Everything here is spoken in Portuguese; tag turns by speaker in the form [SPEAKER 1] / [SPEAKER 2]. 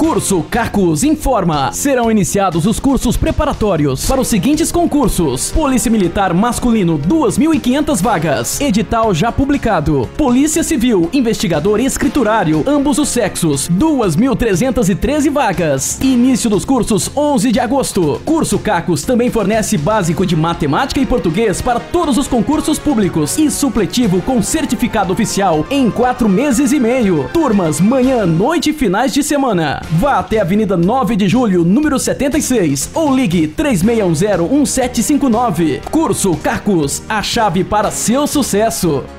[SPEAKER 1] Curso Cacos informa. Serão iniciados os cursos preparatórios para os seguintes concursos: Polícia Militar Masculino, 2.500 vagas. Edital já publicado. Polícia Civil, Investigador e Escriturário, ambos os sexos, 2.313 vagas. Início dos cursos 11 de agosto. Curso Cacos também fornece básico de matemática e português para todos os concursos públicos e supletivo com certificado oficial em 4 meses e meio. Turmas manhã, noite e finais de semana. Vá até a Avenida 9 de Julho, número 76, ou ligue 3610-1759. Curso Cacos, a chave para seu sucesso.